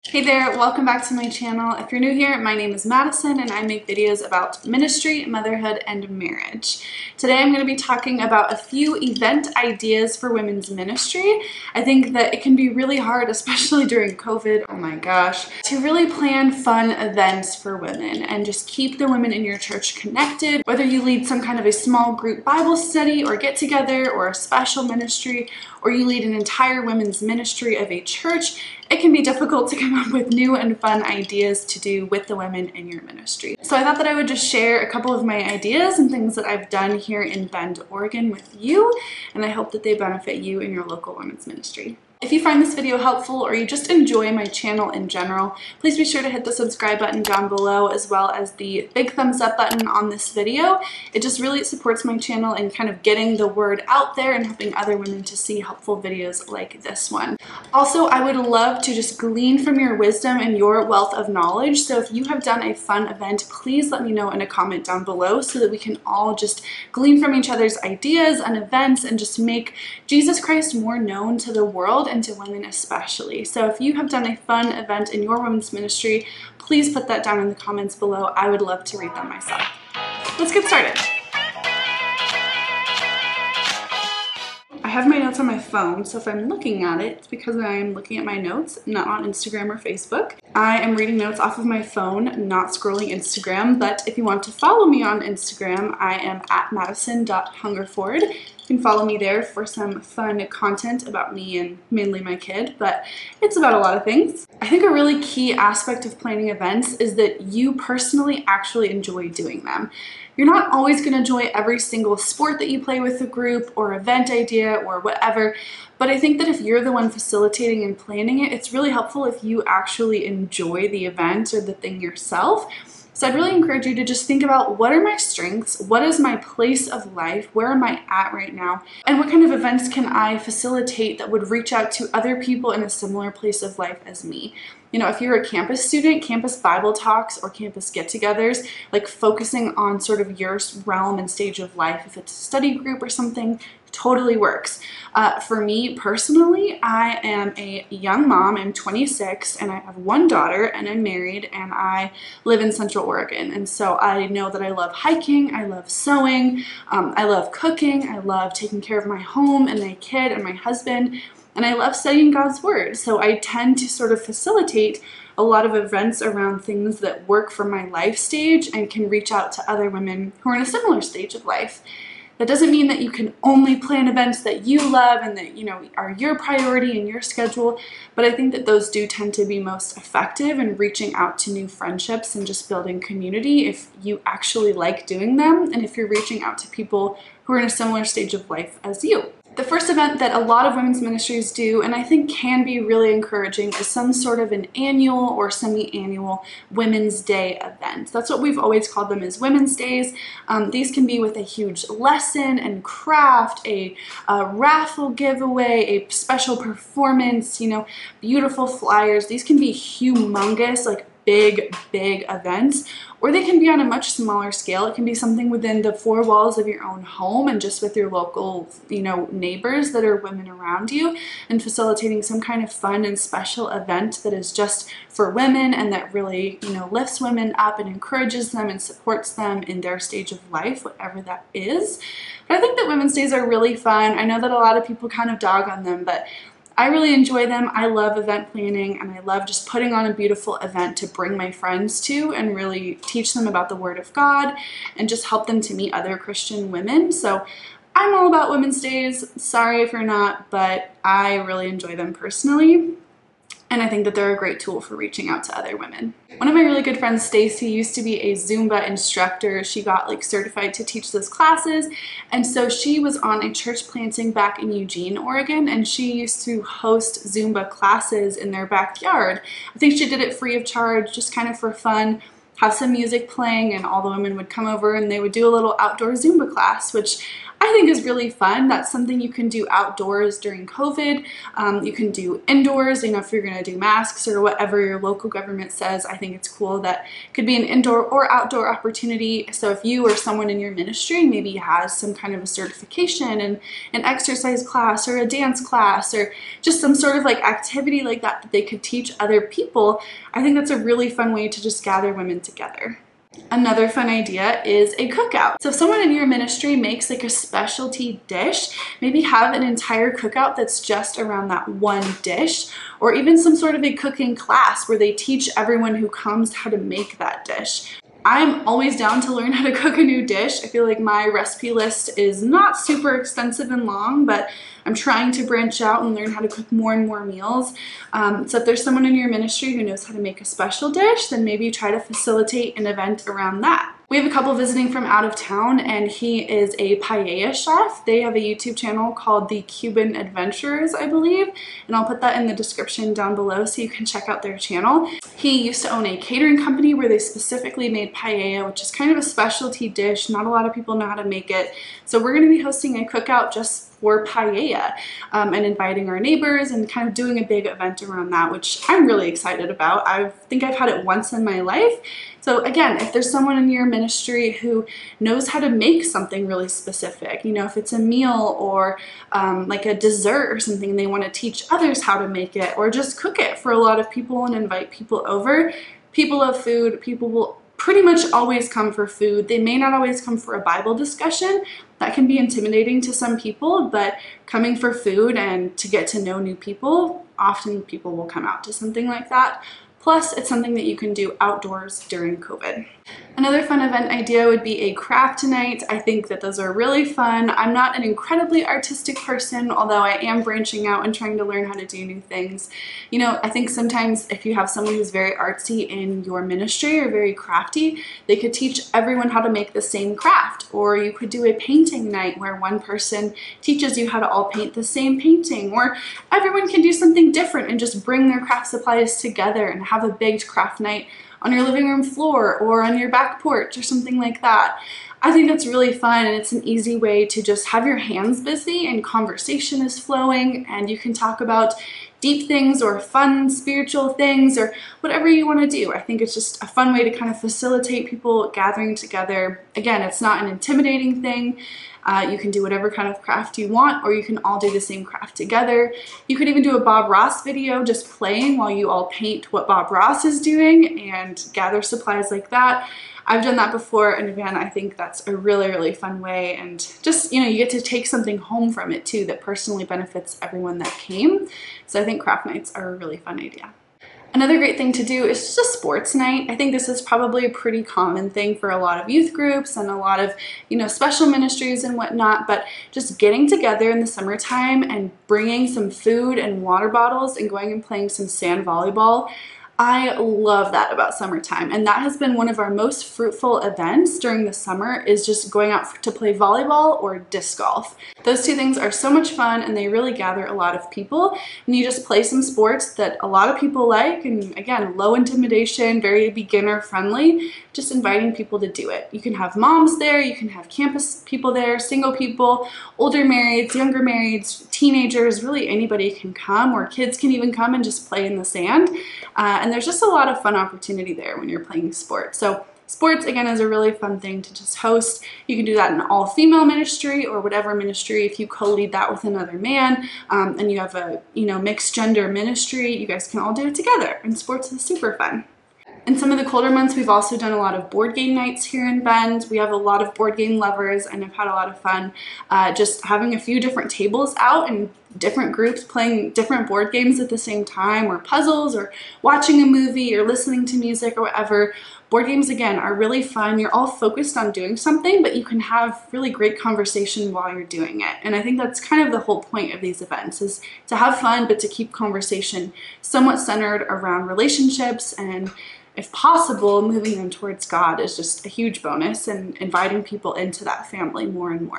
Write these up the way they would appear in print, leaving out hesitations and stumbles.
Hey there, welcome back to my channel. If you're new here, my name is Madison and I make videos about ministry, motherhood, and marriage. Today I'm going to be talking about a few event ideas for women's ministry. I think that it can be really hard, especially during COVID, oh my gosh, to really plan fun events for women and just keep the women in your church connected. Whether you lead some kind of a small group Bible study or get together or a special ministry, or you lead an entire women's ministry of a church, it can be difficult to come up with new and fun ideas to do with the women in your ministry. So I thought that I would just share a couple of my ideas and things that I've done here in Bend, Oregon with you, and I hope that they benefit you in your local women's ministry. If you find this video helpful or you just enjoy my channel in general, please be sure to hit the subscribe button down below as well as the big thumbs up button on this video. It just really supports my channel in kind of getting the word out there and helping other women to see helpful videos like this one. Also, I would love to just glean from your wisdom and your wealth of knowledge. So if you have done a fun event, please let me know in a comment down below so that we can all just glean from each other's ideas and events and just make Jesus Christ more known to the world and to women especially. So if you have done a fun event in your women's ministry, please put that down in the comments below. I would love to read them myself. Let's get started. I have my notes on my phone, so if I'm looking at it, it's because I'm looking at my notes, not on Instagram or Facebook. I am reading notes off of my phone, not scrolling Instagram, but if you want to follow me on Instagram, I am at madison.hungerford. You can follow me there for some fun content about me and mainly my kid, but it's about a lot of things. I think a really key aspect of planning events is that you personally actually enjoy doing them. You're not always going to enjoy every single sport that you play with the group or event idea or whatever, but I think that if you're the one facilitating and planning it, it's really helpful if you actually enjoy the event or the thing yourself. So I'd really encourage you to just think about, what are my strengths? What is my place of life? Where am I at right now? And what kind of events can I facilitate that would reach out to other people in a similar place of life as me? You know, if you're a campus student, campus Bible talks or campus get-togethers, like focusing on sort of your realm and stage of life, if it's a study group or something, totally works. For me personally, I am a young mom. I'm 26 and I have one daughter and I'm married and I live in Central Oregon. And so I know that I love hiking, I love sewing, I love cooking, I love taking care of my home and my kid and my husband, and I love studying God's Word. So I tend to sort of facilitate a lot of events around things that work for my life stage and can reach out to other women who are in a similar stage of life. That doesn't mean that you can only plan events that you love and that, you know, are your priority in your schedule, but I think that those do tend to be most effective in reaching out to new friendships and just building community if you actually like doing them and if you're reaching out to people who are in a similar stage of life as you. The first event that a lot of women's ministries do, and I think can be really encouraging, is some sort of an annual or semi-annual Women's Day event. That's what we've always called them, as Women's Days. These can be with a huge lesson and craft, a raffle giveaway, a special performance, you know, beautiful flyers. These can be humongous, like big events, or they can be on a much smaller scale. It can be something within the four walls of your own home and just with your local, you know, neighbors that are women around you, and facilitating some kind of fun and special event that is just for women and that really, you know, lifts women up and encourages them and supports them in their stage of life, whatever that is. But I think that Women's Days are really fun. I know that a lot of people kind of dog on them, but I really enjoy them. I love event planning and I love just putting on a beautiful event to bring my friends to and really teach them about the Word of God and just help them to meet other Christian women. So I'm all about Women's Days. Sorry if you're not, but I really enjoy them personally. And I think that they're a great tool for reaching out to other women. One of my really good friends, Stacy, used to be a Zumba instructor. She got like certified to teach those classes. And so she was on a church planting back in Eugene, Oregon, and she used to host Zumba classes in their backyard. I think she did it free of charge, just kind of for fun, have some music playing, and all the women would come over and they would do a little outdoor Zumba class, which I think is really fun. That's something you can do outdoors during COVID. You can do indoors, you know, if you're gonna do masks or whatever your local government says. I think it's cool that it could be an indoor or outdoor opportunity. So if you or someone in your ministry maybe has some kind of a certification in an exercise class or a dance class or just some sort of like activity like that that they could teach other people, I think that's a really fun way to just gather women together. Another fun idea is a cookout. So if someone in your ministry makes like a specialty dish, maybe have an entire cookout that's just around that one dish, or even some sort of a cooking class where they teach everyone who comes how to make that dish. I'm always down to learn how to cook a new dish. I feel like my recipe list is not super extensive and long, but I'm trying to branch out and learn how to cook more and more meals. So if there's someone in your ministry who knows how to make a special dish, then maybe try to facilitate an event around that. We have a couple visiting from out of town, and he is a paella chef. They have a YouTube channel called The Cuban Adventurers, I believe, and I'll put that in the description down below so you can check out their channel. He used to own a catering company where they specifically made paella, which is kind of a specialty dish. Not a lot of people know how to make it. So we're going to be hosting a cookout just for paella and inviting our neighbors and kind of doing a big event around that, which I'm really excited about. I think I've had it once in my life. So again, if there's someone in your ministry who knows how to make something really specific, you know, if it's a meal or like a dessert or something, they want to teach others how to make it or just cook it for a lot of people and invite people over. People love food. People will pretty much always come for food. They may not always come for a Bible discussion. That can be intimidating to some people, but coming for food and to get to know new people, often people will come out to something like that. Plus, it's something that you can do outdoors during COVID. Another fun event idea would be a craft night. I think that those are really fun. I'm not an incredibly artistic person, although I am branching out and trying to learn how to do new things. You know, I think sometimes if you have someone who's very artsy in your ministry or very crafty, they could teach everyone how to make the same craft. Or you could do a painting night where one person teaches you how to all paint the same painting, or everyone can do something different and just bring their craft supplies together and have a big craft night on your living room floor or on your back porch or something like that. I think that's really fun, and it's an easy way to just have your hands busy and conversation is flowing, and you can talk about deep things or fun spiritual things or whatever you want to do. I think it's just a fun way to kind of facilitate people gathering together. Again, it's not an intimidating thing. You can do whatever kind of craft you want, or you can all do the same craft together. You could even do a Bob Ross video just playing while you all paint what Bob Ross is doing and gather supplies like that. I've done that before, and again, I think that's a really, really fun way, and just, you know, you get to take something home from it too that personally benefits everyone that came. So I think craft nights are a really fun idea. Another great thing to do is just a sports night. I think this is probably a pretty common thing for a lot of youth groups and a lot of, you know, special ministries and whatnot, but just getting together in the summertime and bringing some food and water bottles and going and playing some sand volleyball. I love that about summertime, and that has been one of our most fruitful events during the summer, is just going out to play volleyball or disc golf. Those two things are so much fun, and they really gather a lot of people, and you just play some sports that a lot of people like, and again, low intimidation, very beginner friendly, just inviting people to do it. You can have moms there, you can have campus people there, single people, older marrieds, younger marrieds, teenagers, really anybody can come, or kids can even come and just play in the sand. And there's just a lot of fun opportunity there when you're playing sports. So sports, again, is a really fun thing to just host. You can do that in all-female ministry or whatever ministry. If you co-lead that with another man and you have a, you know, mixed gender ministry, you guys can all do it together. And sports is super fun. In some of the colder months, we've also done a lot of board game nights here in Bend. We have a lot of board game lovers, and I've had a lot of fun just having a few different tables out and different groups playing different board games at the same time, or puzzles, or watching a movie, or listening to music, or whatever. Board games, again, are really fun. You're all focused on doing something, but you can have really great conversation while you're doing it. And I think that's kind of the whole point of these events, is to have fun, but to keep conversation somewhat centered around relationships, and if possible, moving them towards God is just a huge bonus, and inviting people into that family more and more.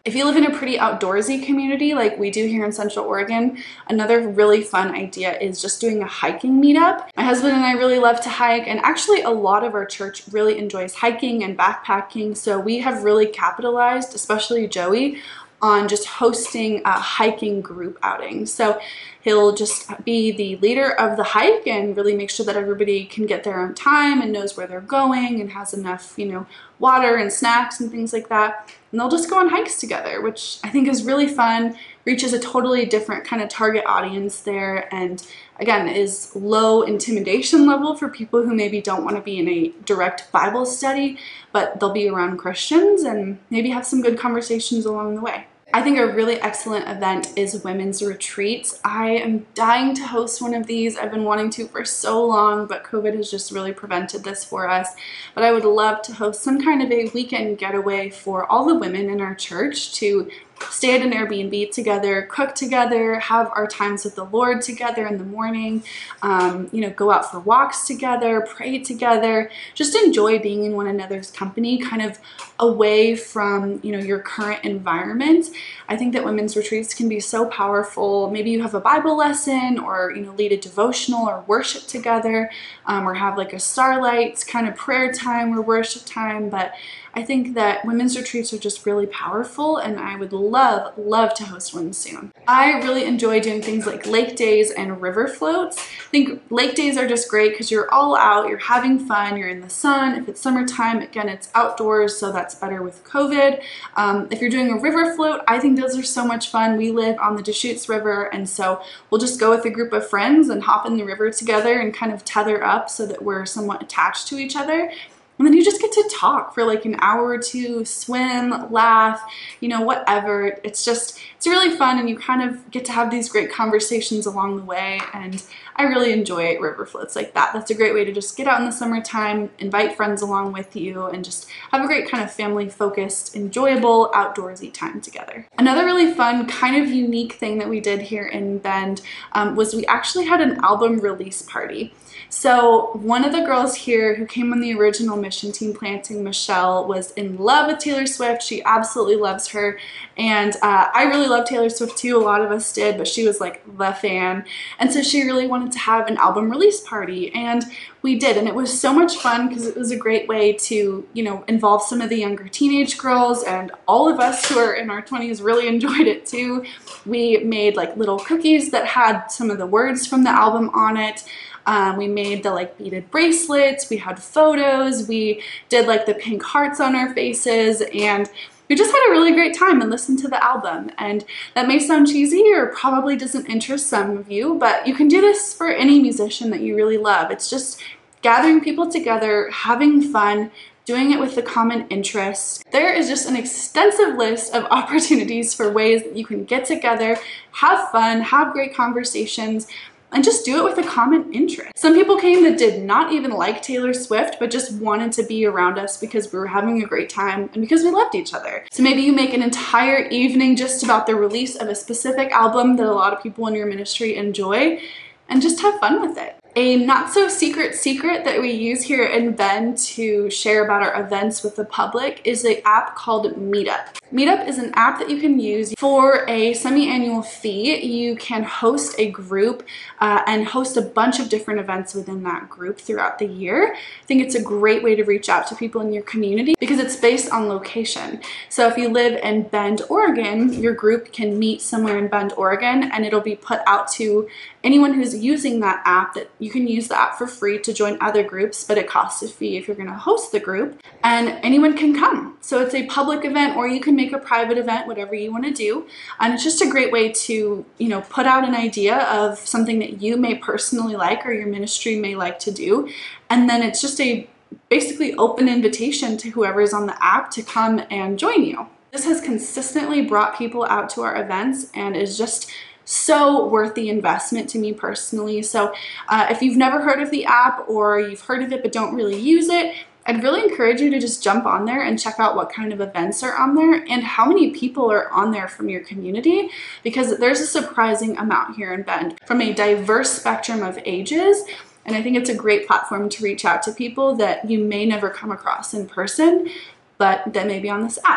If you live in a pretty outdoorsy community like we do here in Central Oregon, another really fun idea is just doing a hiking meetup. My husband and I really love to hike, and actually a lot of our church really enjoys hiking and backpacking, so we have really capitalized, especially Joey, on just hosting a hiking group outing. So he'll just be the leader of the hike and really make sure that everybody can get there on time and knows where they're going and has enough, water and snacks and things like that. And they'll just go on hikes together, which I think is really fun, reaches a totally different kind of target audience there, and again, is low intimidation level for people who maybe don't want to be in a direct Bible study, but they'll be around Christians and maybe have some good conversations along the way. I think a really excellent event is women's retreats. I am dying to host one of these. I've been wanting to for so long, but COVID has just really prevented this for us. But I would love to host some kind of a weekend getaway for all the women in our church to stay at an Airbnb together, cook together, have our times with the Lord together in the morning, go out for walks together, pray together, just enjoy being in one another's company, kind of away from, your current environment. I think that women's retreats can be so powerful. Maybe you have a Bible lesson or, lead a devotional or worship together, or have like a starlight kind of prayer time or worship time. But I think that women's retreats are just really powerful, and I would love to host one soon. I really enjoy doing things like lake days and river floats. I think lake days are just great because you're all out, you're having fun, you're in the sun. If it's summertime, again, it's outdoors, so that's better with COVID. If you're doing a river float, I think those are so much fun. We live on the Deschutes River, and so we'll just go with a group of friends and hop in the river together and kind of tether up so that we're somewhat attached to each other. And then you just get to talk for like an hour or two, swim, laugh, whatever. It's really fun, and you kind of get to have these great conversations along the way. And I really enjoy river floats like that. That's a great way to just get out in the summertime, invite friends along with you, and just have a great kind of family-focused, enjoyable, outdoorsy time together. Another really fun, kind of unique thing that we did here in Bend was we actually had an album release party. So one of the girls here who came on the original Mission Team Planting, Michelle, was in love with Taylor Swift. She absolutely loves her. And I really love Taylor Swift too. A lot of us did, but she was like the fan. And so she really wanted to have an album release party. And we did. And it was so much fun because it was a great way to, involve some of the younger teenage girls, and all of us who are in our 20s really enjoyed it too. We made like little cookies that had some of the words from the album on it. We made the beaded bracelets, we had photos, we did the pink hearts on our faces, and we just had a really great time and listened to the album. And that may sound cheesy or probably doesn't interest some of you, but you can do this for any musician that you really love. It's just gathering people together, having fun, doing it with a common interest. There is just an extensive list of opportunities for ways that you can get together, have fun, have great conversations, and just do it with a common interest. Some people came that did not even like Taylor Swift, but just wanted to be around us because we were having a great time and because we loved each other. So maybe you make an entire evening just about the release of a specific album that a lot of people in your ministry enjoy, and just have fun with it. A not so secret that we use here in Bend to share about our events with the public is an app called Meetup. Meetup is an app that you can use for a semi-annual fee. You can host a group and host a bunch of different events within that group throughout the year. I think it's a great way to reach out to people in your community because it's based on location. So if you live in Bend, Oregon, your group can meet somewhere in Bend, Oregon, and it'll be put out to anyone who's using that app that you can use the app for free to join other groups, but it costs a fee if you're going to host the group, and anyone can come. So it's a public event, or you can make a private event, whatever you want to do. And it's just a great way to, put out an idea of something that you may personally like or your ministry may like to do. And then it's just a basically open invitation to whoever's on the app to come and join you. This has consistently brought people out to our events and is just so worth the investment to me personally. So if you've never heard of the app, or you've heard of it but don't really use it, I'd really encourage you to just jump on there and check out what kind of events are on there and how many people are on there from your community, because there's a surprising amount here in Bend from a diverse spectrum of ages. And I think it's a great platform to reach out to people that you may never come across in person, but that may be on this app.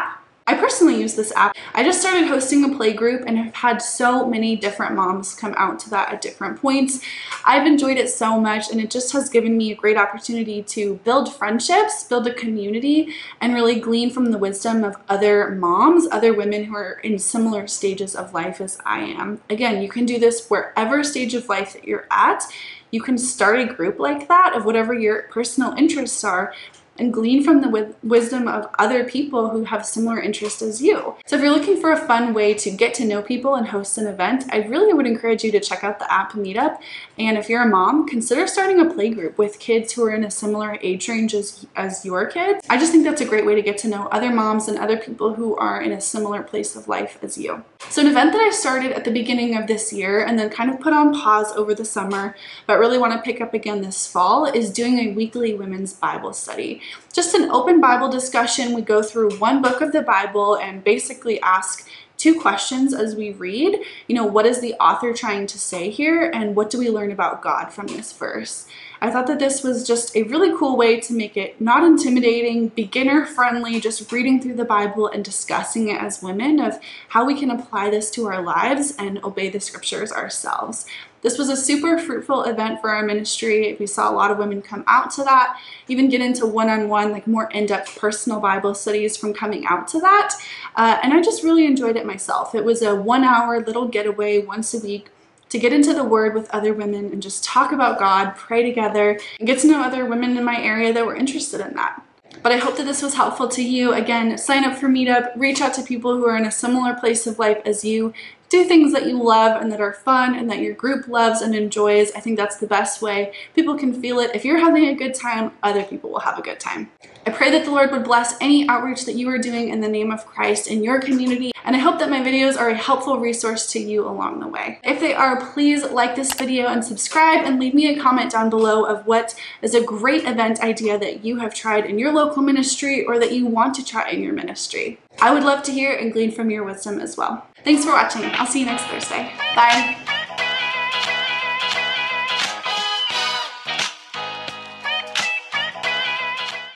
I personally use this app. I just started hosting a play group and have had so many different moms come out to that at different points. I've enjoyed it so much, and it just has given me a great opportunity to build friendships, build a community, and really glean from the wisdom of other moms, other women who are in similar stages of life as I am. Again, you can do this wherever stage of life that you're at. You can start a group like that of whatever your personal interests are, and glean from the wisdom of other people who have similar interests as you. So if you're looking for a fun way to get to know people and host an event, I really would encourage you to check out the app Meetup. And if you're a mom, consider starting a play group with kids who are in a similar age range as your kids. I just think that's a great way to get to know other moms and other people who are in a similar place of life as you. So an event that I started at the beginning of this year and then kind of put on pause over the summer, but really want to pick up again this fall, is doing a weekly women's Bible study. Just an open Bible discussion. We go through one book of the Bible and basically ask 2 questions as we read. You know, what is the author trying to say here, and what do we learn about God from this verse? I thought that this was just a really cool way to make it not intimidating, beginner friendly, just reading through the Bible and discussing it as women of how we can apply this to our lives and obey the scriptures ourselves. This was a super fruitful event for our ministry. We saw a lot of women come out to that, even get into one-on-one, like more in-depth personal Bible studies from coming out to that. And I just really enjoyed it myself. It was a 1-hour little getaway once a week to get into the Word with other women and just talk about God, pray together, and get to know other women in my area that were interested in that. But I hope that this was helpful to you. Again, sign up for Meetup, reach out to people who are in a similar place of life as you, do things that you love and that are fun and that your group loves and enjoys. I think that's the best way. People can feel it. If you're having a good time, other people will have a good time. I pray that the Lord would bless any outreach that you are doing in the name of Christ in your community, and I hope that my videos are a helpful resource to you along the way. If they are, please like this video and subscribe, and leave me a comment down below of what is a great event idea that you have tried in your local ministry or that you want to try in your ministry. I would love to hear and glean from your wisdom as well. Thanks for watching. I'll see you next Thursday. Bye.